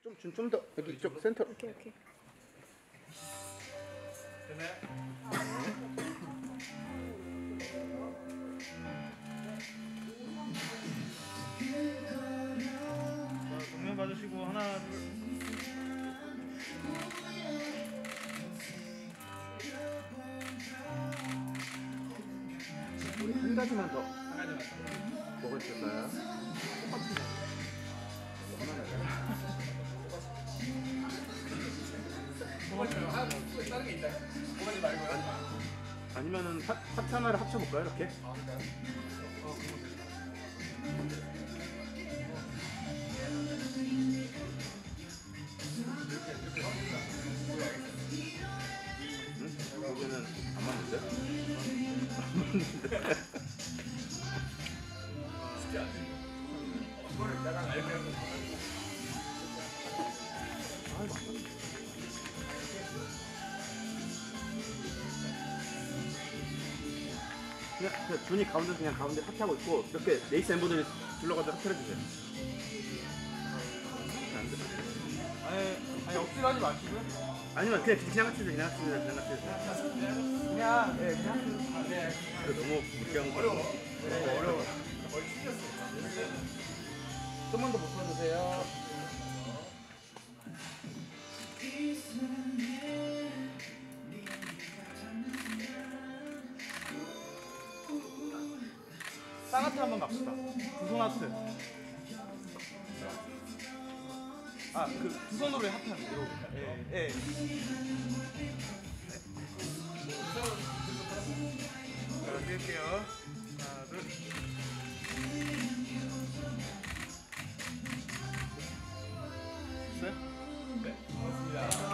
좀 더 여기 이쪽 센터. 오케이. 됐나요? 자, 정면 봐주시고 하나 둘. 우리 한 가지만 더 한 가지만 더. 먹을 수 있을까요? 하나 더 다른 게 있나요? 뭐가지 말고요. 아니면은 파트 하나를 합쳐볼까요 이렇게? 아 그럴까요? 응? 거기는 안 맞는데? 안 맞는데? 쉽지 않네. 이거를 약간 알면 아 이거 안 맞네. 그냥 준이 가운데 그냥 가운데 하트하고 있고 이렇게 레이스 엠보들이 둘러가지고 하트를 해주세요. 안 돼. 아니 억지로 하지 마시고요. 아니면 그냥 같이 해주세요. 그냥 같이 해주세요. 그냥 네. 이거 너무 무리한 거. 어려워. 거의 튕겼어. 좀만 더 묶어주세요. 쌍하트 한번 갑시다. 두 손 하트. 아, 그 두 손으로 하트 하는 거. 예. 자, 뛸게요. 하나, 둘. 됐어요? 네, 고맙습니다.